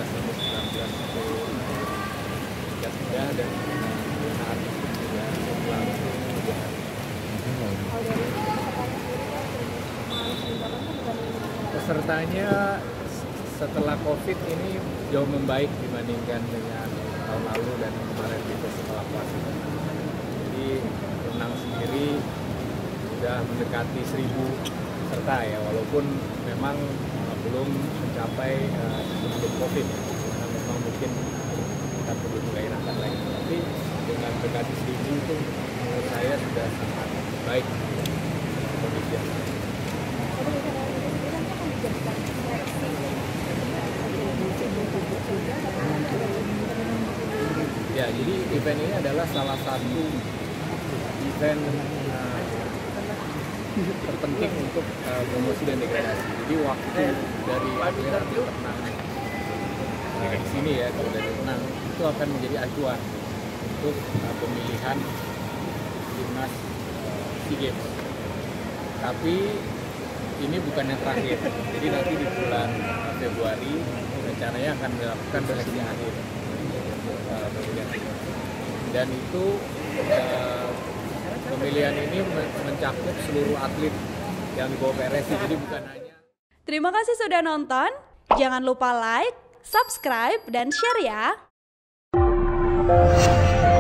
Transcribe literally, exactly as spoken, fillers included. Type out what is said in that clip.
belas sampai sembilan belas itu Liga tiga dan saat itu juga setelah Liga. Pesertanya setelah COVID ini jauh membaik dibandingkan dengan tahun lalu dan kemarin itu setelah puasa. Jadi renang sendiri sudah mendekati seribu peserta ya, walaupun memang uh, belum mencapai uh, sebelum COVID ya, karena memang mungkin kita perlu menggairahkan lagi. Tapi dengan mendekati seribu itu menurut saya sudah sangat baik kondisi yang ada. Ya, jadi event ini adalah salah satu event uh, terpenting untuk uh, promosi dan degradasi. Jadi waktu dari atlet renang uh, di sini ya, kalau dari renang itu akan menjadi acuan untuk uh, pemilihan timnas SEA Games. Tapi ini bukan yang terakhir. Jadi nanti di bulan Februari rencananya akan dilakukan seleksi akhir. Dan itu uh, pemilihan ini mencakup seluruh atlet yang dibawa P R S I, jadi bukan hanya. Terima kasih sudah nonton. Jangan lupa like, subscribe, dan share ya.